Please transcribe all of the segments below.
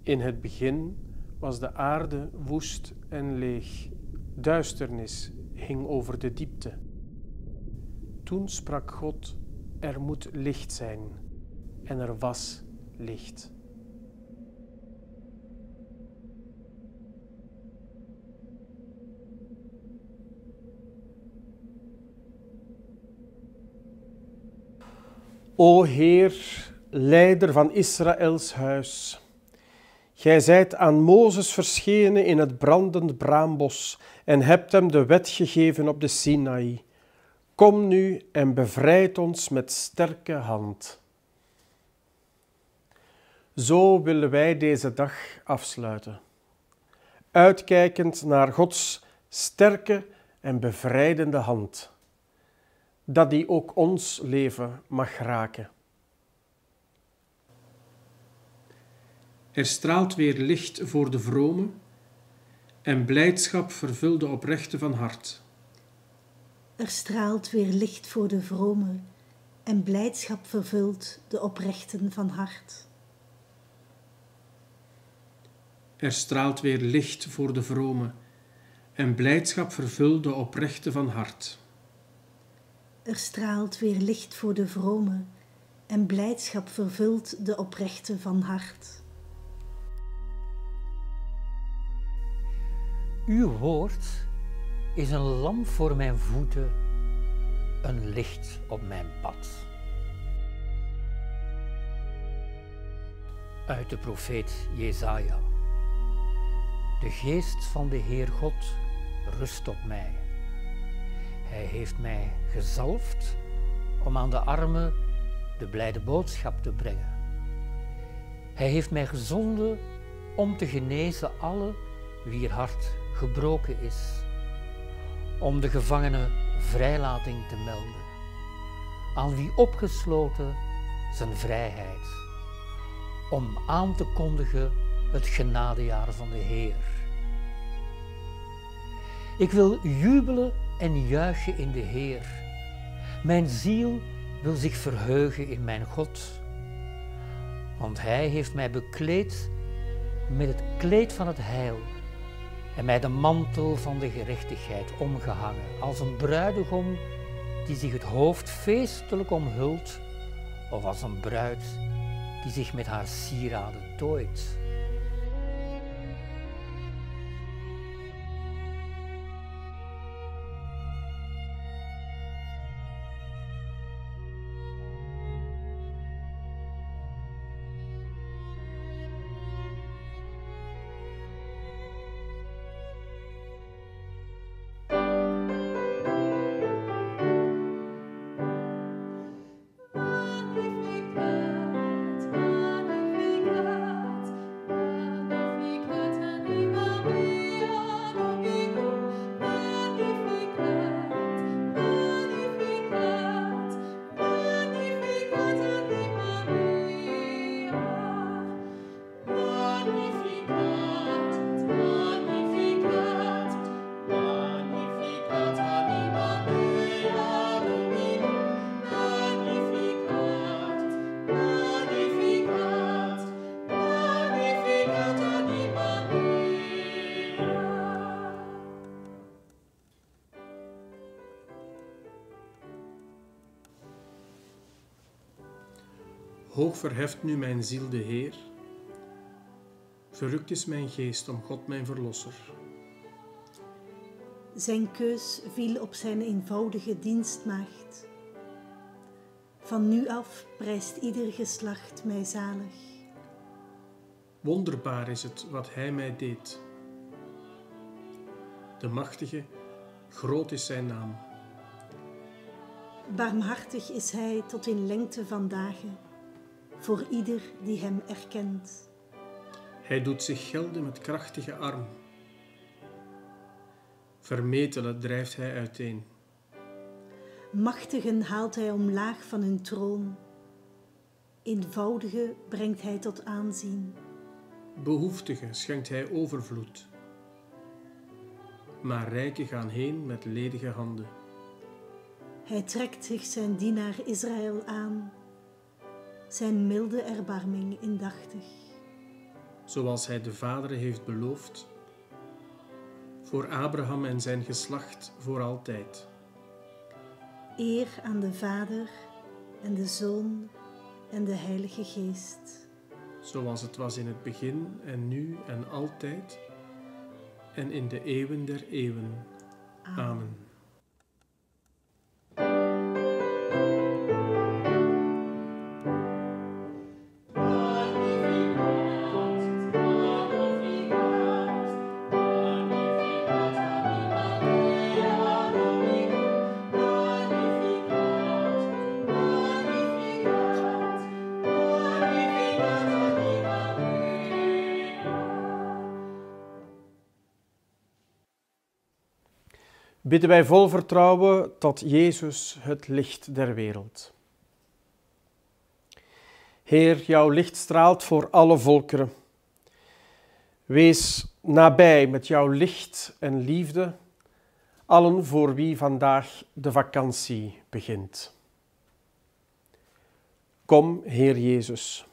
In het begin was de aarde woest en leeg. Duisternis hing over de diepte. Toen sprak God: er moet licht zijn. En er was licht. O Heer, leider van Israëls huis, gij zijt aan Mozes verschenen in het brandend braambos en hebt hem de wet gegeven op de Sinaï. Kom nu en bevrijd ons met sterke hand. Zo willen wij deze dag afsluiten, uitkijkend naar Gods sterke en bevrijdende hand, dat die ook ons leven mag raken. Er straalt weer licht voor de vrome en blijdschap vervult de oprechte van hart. Er straalt weer licht voor de vrome en blijdschap vervult de oprechten van hart. Er straalt weer licht voor de vrome en blijdschap vervult de oprechte van hart. Er straalt weer licht voor de vrome en blijdschap vervult de oprechte van hart. Uw woord is een lamp voor mijn voeten, een licht op mijn pad. Uit de profeet Jesaja. De geest van de Heer God rust op mij. Hij heeft mij gezalfd om aan de armen de blijde boodschap te brengen. Hij heeft mij gezonden om te genezen alle wier hart gebroken is, om de gevangenen vrijlating te melden, aan wie opgesloten zijn vrijheid, om aan te kondigen het genadejaar van de Heer. Ik wil jubelen en juichen in de Heer. Mijn ziel wil zich verheugen in mijn God, want Hij heeft mij bekleed met het kleed van het heil en mij de mantel van de gerechtigheid omgehangen, als een bruidegom die zich het hoofd feestelijk omhult, of als een bruid die zich met haar sieraden tooit. Hoog verheft nu mijn ziel de Heer. Verrukt is mijn geest om God mijn verlosser. Zijn keus viel op zijn eenvoudige dienstmaagd. Van nu af prijst ieder geslacht mij zalig. Wonderbaar is het wat Hij mij deed. De machtige, groot is zijn naam. Barmhartig is Hij tot in lengte van dagen, voor ieder die Hem erkent. Hij doet zich gelden met krachtige arm. Vermetelen drijft Hij uiteen. Machtigen haalt Hij omlaag van hun troon. Eenvoudigen brengt Hij tot aanzien. Behoeftigen schenkt Hij overvloed. Maar rijken gaan heen met ledige handen. Hij trekt zich zijn dienaar Israël aan, zijn milde erbarming indachtig. zoals hij de vaderen heeft beloofd, voor Abraham en zijn geslacht voor altijd. Eer aan de Vader en de Zoon en de Heilige Geest. Zoals het was in het begin en nu en altijd en in de eeuwen der eeuwen. Amen. Bidden wij vol vertrouwen tot Jezus, het licht der wereld. Heer, jouw licht straalt voor alle volkeren. Wees nabij met jouw licht en liefde, allen voor wie vandaag de vakantie begint. Kom, Heer Jezus.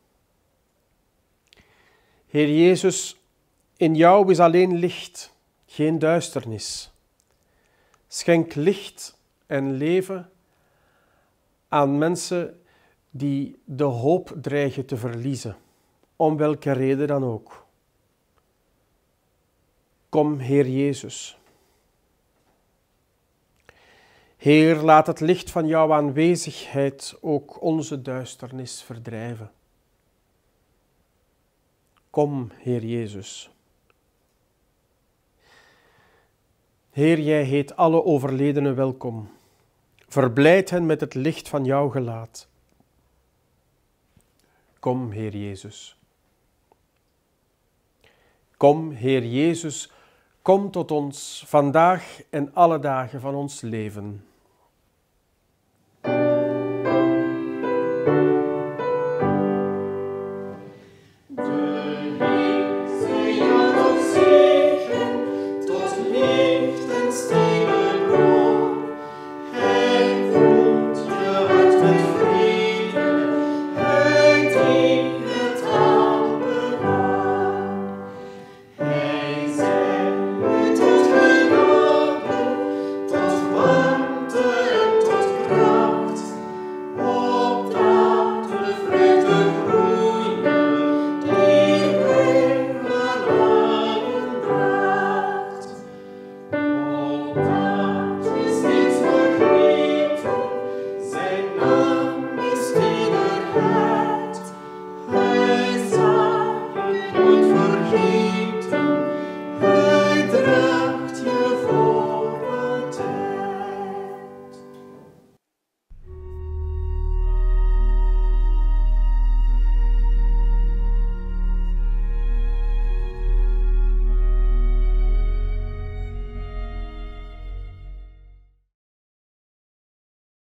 Heer Jezus, in jou is alleen licht, geen duisternis. Schenk licht en leven aan mensen die de hoop dreigen te verliezen, om welke reden dan ook. Kom, Heer Jezus. Heer, laat het licht van jouw aanwezigheid ook onze duisternis verdrijven. Kom, Heer Jezus. Heer, jij heet alle overledenen welkom. Verblijd hen met het licht van jouw gelaat. Kom, Heer Jezus. Kom, Heer Jezus, kom tot ons vandaag en alle dagen van ons leven.